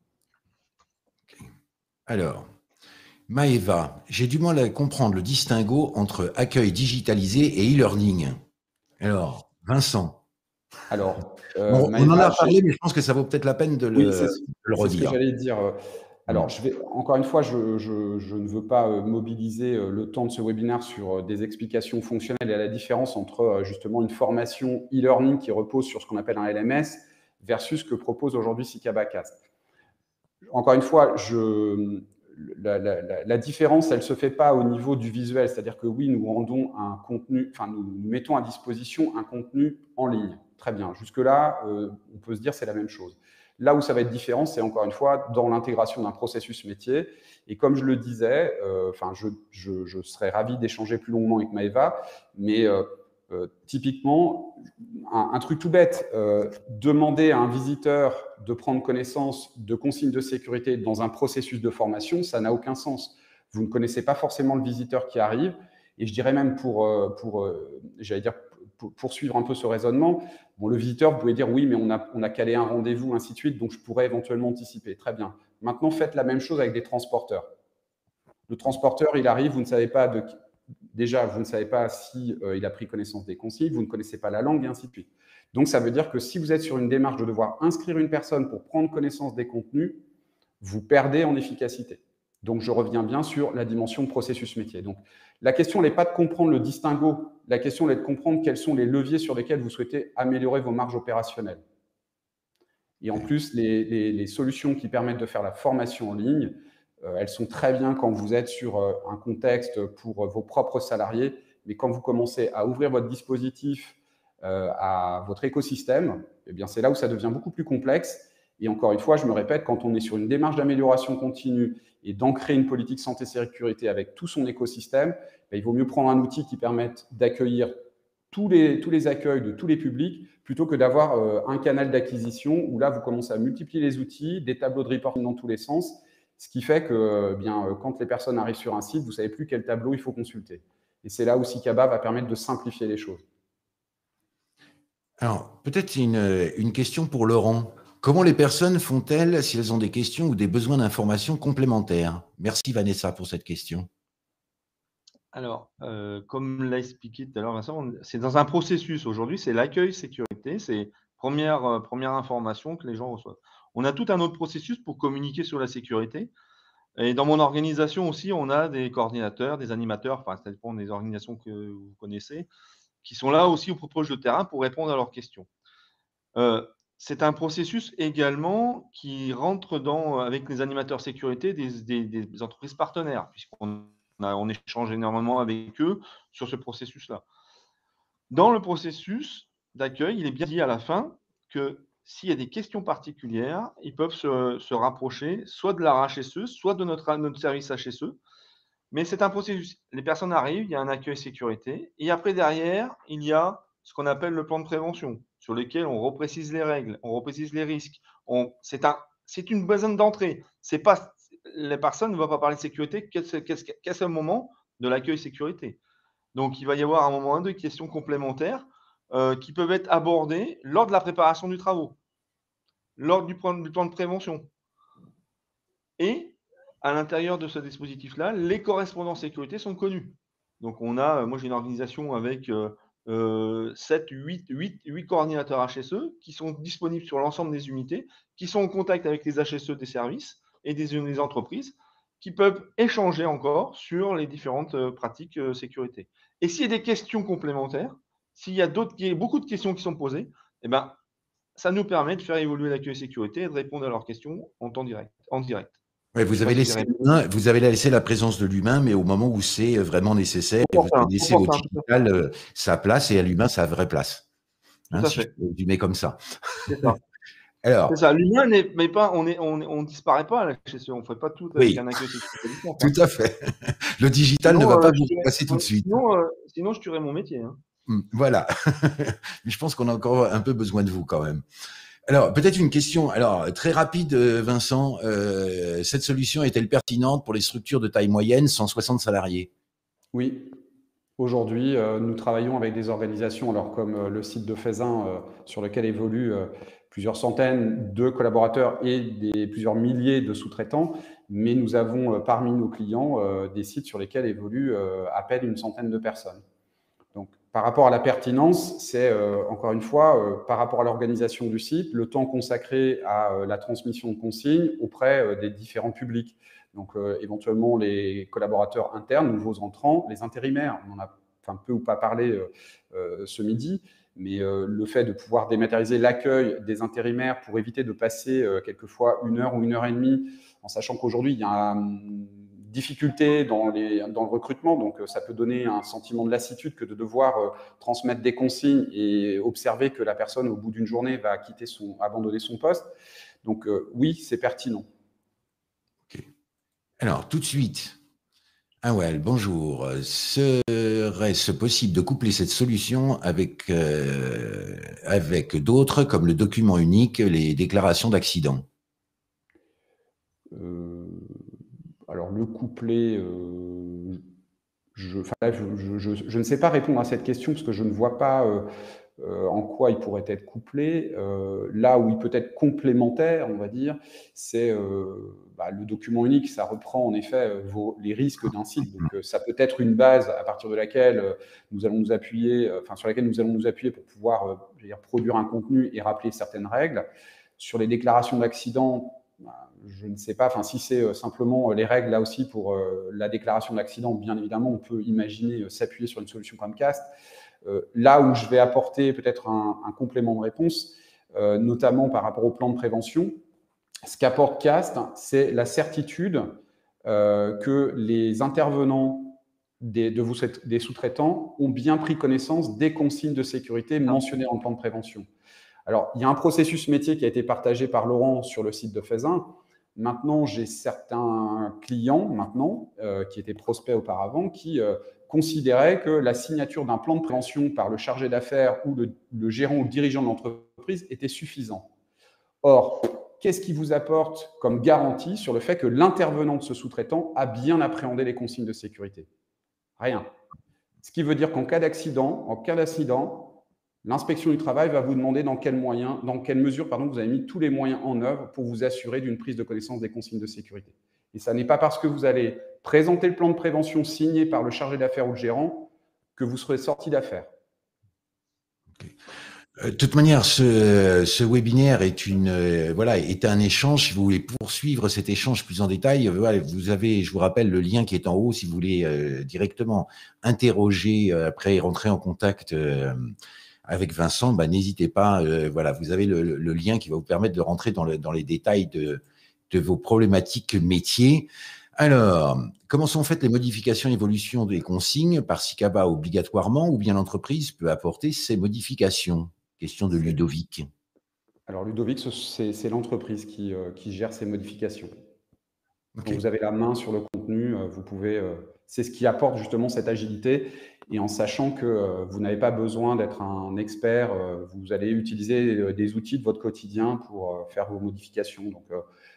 Alors, Maëva, j'ai du mal à comprendre le distinguo entre accueil digitalisé et e-learning. Alors, Vincent. Alors, on Maëva, en a parlé, mais je pense que ça vaut peut-être la peine de le c'est ce redire. que j'allais dire. Alors, encore une fois, je ne veux pas mobiliser le temps de ce webinaire sur des explications fonctionnelles et à la différence entre justement une formation e-learning qui repose sur ce qu'on appelle un LMS versus ce que propose aujourd'hui Sikabacast. Encore une fois, la différence, elle ne se fait pas au niveau du visuel, c'est-à-dire que oui, nous rendons un contenu, enfin, nous mettons à disposition un contenu en ligne. Très bien. Jusque-là, on peut se dire c'est la même chose. Là où ça va être différent, c'est encore une fois dans l'intégration d'un processus métier. Et comme je le disais, je serais ravi d'échanger plus longuement avec Maëva, mais typiquement, un truc tout bête, demander à un visiteur de prendre connaissance de consignes de sécurité dans un processus de formation, ça n'a aucun sens. Vous ne connaissez pas forcément le visiteur qui arrive. Et je dirais même j'allais dire, pour poursuivre un peu ce raisonnement, bon, le visiteur, vous pouvez dire oui, mais on a calé un rendez-vous, ainsi de suite, donc je pourrais éventuellement anticiper. Très bien. Maintenant, faites la même chose avec des transporteurs. Le transporteur, il arrive, vous ne savez pas déjà, vous ne savez pas si il a pris connaissance des consignes, vous ne connaissez pas la langue, et ainsi de suite. Donc, ça veut dire que si vous êtes sur une démarche de devoir inscrire une personne pour prendre connaissance des contenus, vous perdez en efficacité. Donc, je reviens bien sur la dimension processus métier. Donc, la question n'est pas de comprendre le distinguo, la question est de comprendre quels sont les leviers sur lesquels vous souhaitez améliorer vos marges opérationnelles. Et en plus, les solutions qui permettent de faire la formation en ligne, elles sont très bien quand vous êtes sur un contexte pour vos propres salariés, mais quand vous commencez à ouvrir votre dispositif à votre écosystème, eh bien, c'est là où ça devient beaucoup plus complexe. Et encore une fois, je me répète, quand on est sur une démarche d'amélioration continue et d'ancrer une politique santé-sécurité avec tout son écosystème, il vaut mieux prendre un outil qui permette d'accueillir tous les accueils de tous les publics plutôt que d'avoir un canal d'acquisition où là, vous commencez à multiplier les outils, des tableaux de reporting dans tous les sens, ce qui fait que quand les personnes arrivent sur un site, vous ne savez plus quel tableau il faut consulter. Et c'est là où Sikaba va permettre de simplifier les choses. Alors, peut-être une question pour Laurent. Comment les personnes font-elles si elles ont des questions ou des besoins d'informations complémentaires? Merci Vanessa pour cette question. Alors, comme l'a expliqué tout à l'heure Vincent, c'est dans un processus. Aujourd'hui, c'est l'accueil sécurité, c'est première information que les gens reçoivent. On a tout un autre processus pour communiquer sur la sécurité. Et dans mon organisation aussi, on a des coordinateurs, des animateurs, enfin, ça dépend des organisations que vous connaissez, qui sont là aussi au plus proche de terrain pour répondre à leurs questions. C'est un processus également qui rentre avec les animateurs sécurité des entreprises partenaires, puisqu'on échange énormément avec eux sur ce processus-là. Dans le processus d'accueil, il est bien dit à la fin que s'il y a des questions particulières, ils peuvent se rapprocher soit de la RHSE, soit de notre service HSE. Mais c'est un processus. Les personnes arrivent, il y a un accueil sécurité. Et après, derrière, il y a ce qu'on appelle le plan de prévention, sur lequel on reprécise les règles, on reprécise les risques. C'est une besoin d'entrée. C'est pas la personne ne va pas parler de sécurité qu'à ce moment de l'accueil sécurité. Donc, il va y avoir à un moment donné des questions complémentaires qui peuvent être abordées lors de la préparation du travaux, lors du plan de prévention. Et à l'intérieur de ce dispositif-là, les correspondants sécurité sont connus. Donc, moi, j'ai une organisation avec 7, 8 coordinateurs HSE qui sont disponibles sur l'ensemble des unités, qui sont en contact avec les HSE des services et des entreprises, qui peuvent échanger encore sur les différentes pratiques sécurité. Et s'il y a des questions complémentaires, s'il y a beaucoup de questions qui sont posées, eh ben, ça nous permet de faire évoluer l'accueil sécurité et de répondre à leurs questions en direct. Ouais, vous avez laissé la présence de l'humain, mais au moment où c'est vraiment nécessaire, et vous avez laissé au digital sa place et à l'humain sa vraie place. Tout à fait. Si je peux résumer comme ça. C'est ça. Alors, c'est ça. L'humain n'est pas, on disparaît pas là, on ne fait pas tout avec un accueil sécurité. Tout à fait. Le digital ne va pas vous passer tout de suite. Sinon, je tuerais mon métier. Hein. Voilà. Mais je pense qu'on a encore un peu besoin de vous quand même. Alors, peut-être une question. Alors, très rapide, Vincent. Cette solution est-elle pertinente pour les structures de taille moyenne, 160 salariés? Oui. Aujourd'hui, nous travaillons avec des organisations, alors comme le site de Faisin, sur lequel évoluent plusieurs centaines de collaborateurs et plusieurs milliers de sous-traitants, mais nous avons parmi nos clients des sites sur lesquels évoluent à peine une centaine de personnes. Donc, par rapport à la pertinence, c'est encore une fois, par rapport à l'organisation du site, le temps consacré à la transmission de consignes auprès des différents publics. Donc, éventuellement, les collaborateurs internes, nouveaux entrants, les intérimaires. On en a peu ou pas parlé ce midi, mais le fait de pouvoir dématérialiser l'accueil des intérimaires pour éviter de passer quelquefois 1 heure ou 1 heure et demie, en sachant qu'aujourd'hui, il y a difficulté dans le recrutement, donc ça peut donner un sentiment de lassitude que de devoir transmettre des consignes et observer que la personne, au bout d'une journée, va abandonner son poste. Donc oui, c'est pertinent. Okay. Alors, tout de suite, Awel, bonjour. Serait-ce possible de coupler cette solution avec d'autres, comme le document unique, les déclarations d'accident? Alors, le couplet, je ne sais pas répondre à cette question parce que je ne vois pas en quoi il pourrait être couplé. Là où il peut être complémentaire, on va dire, c'est le document unique. Ça reprend en effet les risques d'un site. Donc, ça peut être une base à partir de laquelle nous allons nous appuyer, sur laquelle nous allons nous appuyer pour pouvoir produire un contenu et rappeler certaines règles. Sur les déclarations d'accident, je ne sais pas, si c'est simplement les règles là aussi pour la déclaration d'accident, bien évidemment, on peut imaginer s'appuyer sur une solution comme Cast. Là où je vais apporter peut-être un complément de réponse, notamment par rapport au plan de prévention, ce qu'apporte Cast, c'est la certitude que les intervenants des sous-traitants ont bien pris connaissance des consignes de sécurité mentionnées dans le plan de prévention. Alors, il y a un processus métier qui a été partagé par Laurent sur le site de Faisin. Maintenant, j'ai certains clients qui étaient prospects auparavant qui considéraient que la signature d'un plan de prévention par le chargé d'affaires ou le gérant ou le dirigeant de l'entreprise était suffisant. Or, qu'est-ce qui vous apporte comme garantie sur le fait que l'intervenant de ce sous-traitant a bien appréhendé les consignes de sécurité? Rien. Ce qui veut dire qu'en cas d'incident, l'inspection du travail va vous demander dans quelle mesure vous avez mis tous les moyens en œuvre pour vous assurer d'une prise de connaissance des consignes de sécurité. Et ça n'est pas parce que vous allez présenter le plan de prévention signé par le chargé d'affaires ou le gérant que vous serez sorti d'affaire. Okay. De toute manière, ce webinaire est un échange. Si vous voulez poursuivre cet échange plus en détail, vous avez, je vous rappelle, le lien qui est en haut si vous voulez directement interroger après et rentrer en contact avec Vincent. N'hésitez pas. Vous avez le lien qui va vous permettre de rentrer dans les détails de vos problématiques métiers. Alors, comment sont faites les modifications et évolutions des consignes par SICABA obligatoirement ou bien l'entreprise peut apporter ces modifications? Question de Ludovic. Alors, Ludovic, c'est l'entreprise qui gère ces modifications. Okay. Donc, vous avez la main sur le contenu, vous pouvez. C'est ce qui apporte justement cette agilité et en sachant que vous n'avez pas besoin d'être un expert, vous allez utiliser des outils de votre quotidien pour faire vos modifications. Donc,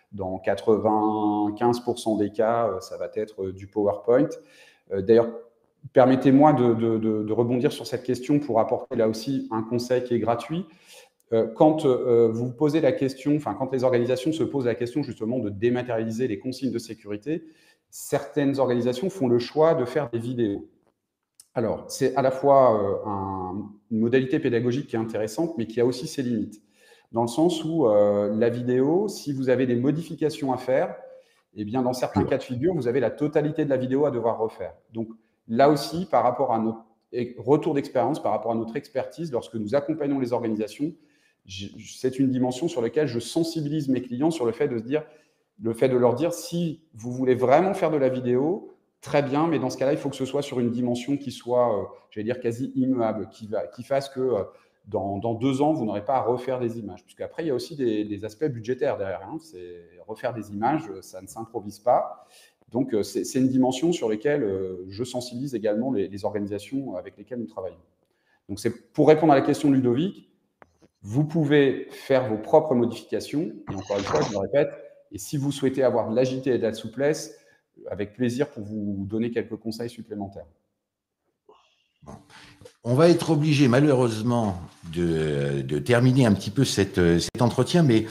dans 95% des cas, ça va être du PowerPoint. D'ailleurs, permettez-moi de rebondir sur cette question pour apporter là aussi un conseil qui est gratuit. Quand vous posez la question, enfin quand les organisations se posent la question justement de dématérialiser les consignes de sécurité, certaines organisations font le choix de faire des vidéos. Alors, c'est à la fois une modalité pédagogique qui est intéressante, mais qui a aussi ses limites. Dans le sens où la vidéo, si vous avez des modifications à faire, eh bien, dans certains cas de figure, vous avez la totalité de la vidéo à devoir refaire. Donc, là aussi, par rapport à notre retour d'expérience, par rapport à notre expertise, lorsque nous accompagnons les organisations, c'est une dimension sur laquelle je sensibilise mes clients sur le fait de leur dire, si vous voulez vraiment faire de la vidéo, très bien, mais dans ce cas-là, il faut que ce soit sur une dimension qui soit, j'allais dire, quasi immuable, qui fasse que dans 2 ans, vous n'aurez pas à refaire des images. Puisque après, il y a aussi des aspects budgétaires derrière. Hein. C'est refaire des images, ça ne s'improvise pas. Donc, c'est une dimension sur laquelle je sensibilise également les organisations avec lesquelles nous travaillons. Donc, c'est pour répondre à la question de Ludovic, vous pouvez faire vos propres modifications. Et encore une fois, je le répète, et si vous souhaitez avoir de l'agilité et de la souplesse, avec plaisir pour vous donner quelques conseils supplémentaires. Bon. On va être obligé, malheureusement, de terminer un petit peu cet entretien, mais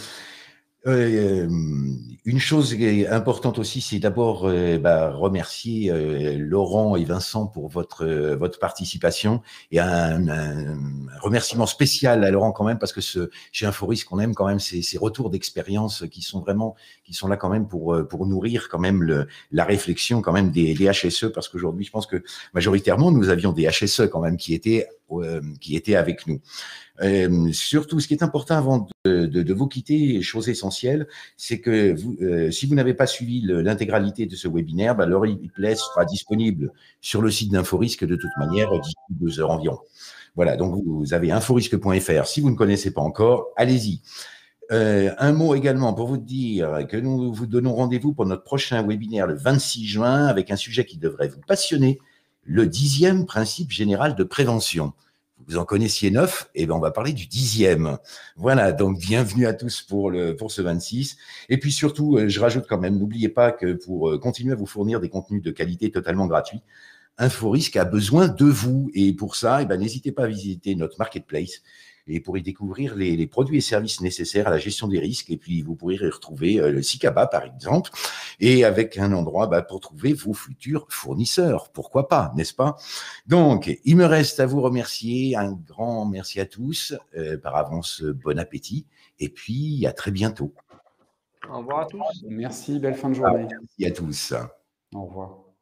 une chose importante aussi, c'est d'abord remercier Laurent et Vincent pour votre participation, et un remerciement spécial à Laurent quand même, parce que chez InfoRisque, on aime quand même ces retours d'expérience qui sont là quand même pour nourrir quand même la réflexion quand même des HSE, parce qu'aujourd'hui, je pense que majoritairement, nous avions des HSE quand même qui étaient avec nous. Surtout, ce qui est important avant de vous quitter, chose essentielle, c'est que si vous n'avez pas suivi l'intégralité de ce webinaire, le replay sera disponible sur le site d'InfoRisque de toute manière d'ici 2 heures environ. Voilà, donc vous avez inforisque.fr. Si vous ne connaissez pas encore, allez-y. Un mot également pour vous dire que nous vous donnons rendez-vous pour notre prochain webinaire le 26 juin avec un sujet qui devrait vous passionner, le 10e principe général de prévention. Vous en connaissiez 9, et ben on va parler du 10e. Voilà, donc bienvenue à tous pour ce 26. Et puis surtout, je rajoute quand même, n'oubliez pas que pour continuer à vous fournir des contenus de qualité totalement gratuits, InfoRisque a besoin de vous. Et pour ça, n'hésitez pas à visiter notre marketplace et pour y découvrir les produits et services nécessaires à la gestion des risques. Et puis, vous pourrez y retrouver le SICABA, par exemple, et avec un endroit pour trouver vos futurs fournisseurs. Pourquoi pas, n'est-ce pas? Donc, il me reste à vous remercier. Un grand merci à tous. Par avance, bon appétit. Et puis, à très bientôt. Au revoir à tous. Merci, belle fin de journée. Merci à tous. Au revoir.